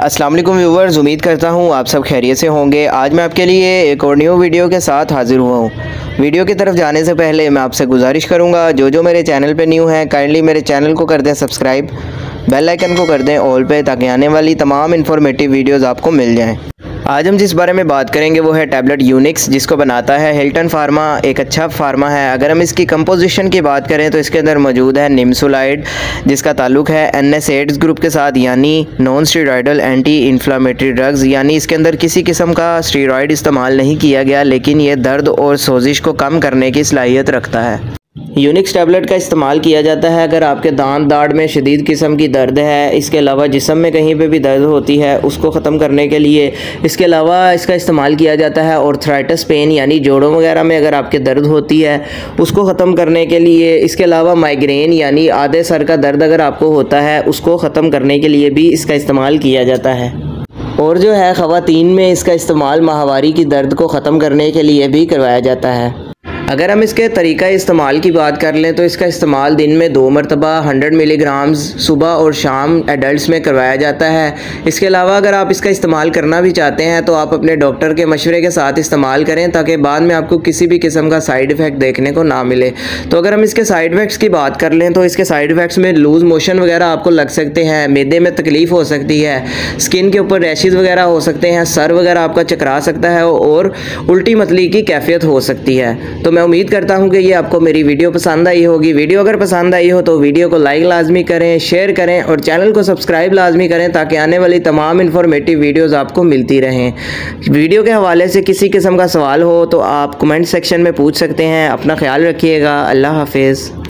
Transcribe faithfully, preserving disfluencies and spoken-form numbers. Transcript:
अस्सलाम वालेकुम व्यूवर्स, उम्मीद करता हूँ आप सब खैरियत से होंगे। आज मैं आपके लिए एक और न्यू वीडियो के साथ हाज़िर हुआ हूँ। वीडियो की तरफ जाने से पहले मैं आपसे गुजारिश करूँगा, जो जो मेरे चैनल पे न्यू हैं काइंडली मेरे चैनल को कर दें सब्सक्राइब, बेल आइकन को कर दें ऑल पे, ताकि आने वाली तमाम इन्फॉर्मेटिव वीडियोज़ आपको मिल जाएँ। आज हम जिस बारे में बात करेंगे वो है टैबलेट यूनिक्स, जिसको बनाता है हिल्टन फार्मा। एक अच्छा फार्मा है। अगर हम इसकी कंपोजिशन की बात करें तो इसके अंदर मौजूद है निम्सोलाइड, जिसका ताल्लुक है एन एस एड्स ग्रुप के साथ, यानी non steroidal anti inflammatory drugs. यानी इसके अंदर किसी किस्म का स्टेरॉयड इस्तेमाल नहीं किया गया, लेकिन ये दर्द और सोजिश को कम करने की सलाहियत रखता है। यूनिक्स टैबलेट का इस्तेमाल किया जाता है अगर आपके दांत दाढ़ में शदीद किस्म की दर्द है। इसके अलावा जिस्म में कहीं पे भी दर्द होती है उसको ख़त्म करने के लिए। इसके अलावा इसका इस्तेमाल किया जाता है ऑर्थराइटिस पेन, यानी जोड़ों वगैरह में अगर आपके दर्द होती है उसको ख़त्म करने के लिए। इसके अलावा माइग्रेन यानी आधे सर का दर्द अगर आपको होता है उसको ख़त्म करने के लिए भी इसका इस्तेमाल किया जाता है। और जो है ख़वातीन में इसका इस्तेमाल माहवारी की दर्द को ख़त्म करने के लिए भी करवाया जाता है। अगर हम इसके तरीक़ा इस्तेमाल की बात कर लें तो इसका इस्तेमाल दिन में दो मरतबा हंड्रेड मिलीग्राम्स सुबह और शाम एडल्ट्स में करवाया जाता है। इसके अलावा अगर आप इसका इस्तेमाल करना भी चाहते हैं तो आप अपने डॉक्टर के मशवरे के साथ इस्तेमाल करें, ताकि बाद में आपको किसी भी किस्म का साइड इफ़ेक्ट देखने को ना मिले। तो अगर हम इसके साइड इफ़ेक्ट्स की बात कर लें तो इसके साइड इफ़ेक्ट्स में लूज़ मोशन वगैरह आपको लग सकते हैं, मैदे में तकलीफ़ हो सकती है, स्किन के ऊपर रैशेज़ वगैरह हो सकते हैं, सर वगैरह आपका चकरा सकता है और उल्टी मतली की कैफियत हो सकती है। तो मैं उम्मीद करता हूं कि ये आपको मेरी वीडियो पसंद आई होगी। वीडियो अगर पसंद आई हो तो वीडियो को लाइक लाजमी करें, शेयर करें और चैनल को सब्सक्राइब लाजमी करें, ताकि आने वाली तमाम इन्फॉर्मेटिव वीडियोस आपको मिलती रहें। वीडियो के हवाले से किसी किस्म का सवाल हो तो आप कमेंट सेक्शन में पूछ सकते हैं। अपना ख्याल रखिएगा। अल्लाह हाफिज़।